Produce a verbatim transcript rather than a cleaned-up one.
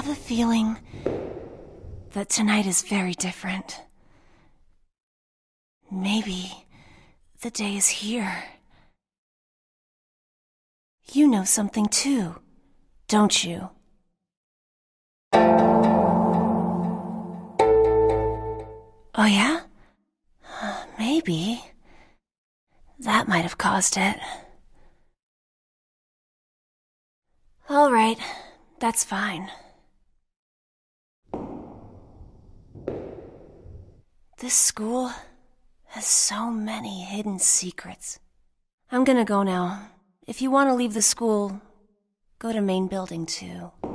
have a feeling that tonight is very different. Maybe the day is here. You know something too, don't you? Oh yeah? Maybe. That might have caused it. All right, that's fine. This school has so many hidden secrets. I'm gonna go now. If you want to leave the school, go to main building too.